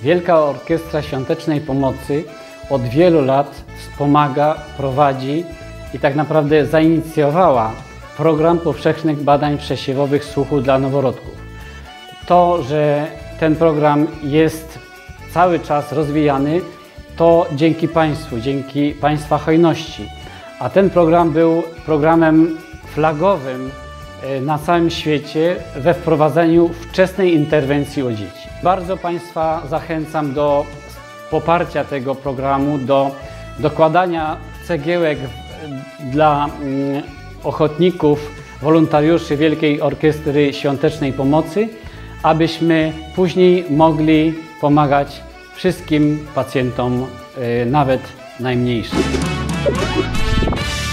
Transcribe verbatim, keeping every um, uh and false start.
Wielka Orkiestra Świątecznej Pomocy od wielu lat wspomaga, prowadzi i tak naprawdę zainicjowała program powszechnych badań przesiewowych słuchu dla noworodków. To, że ten program jest cały czas rozwijany, to dzięki Państwu, dzięki Państwa hojności. A ten program był programem flagowym na całym świecie we wprowadzeniu wczesnej interwencji u dzieci. Bardzo Państwa zachęcam do poparcia tego programu, do dokładania cegiełek dla ochotników, wolontariuszy Wielkiej Orkiestry Świątecznej Pomocy, abyśmy później mogli pomagać wszystkim pacjentom, nawet najmniejszym.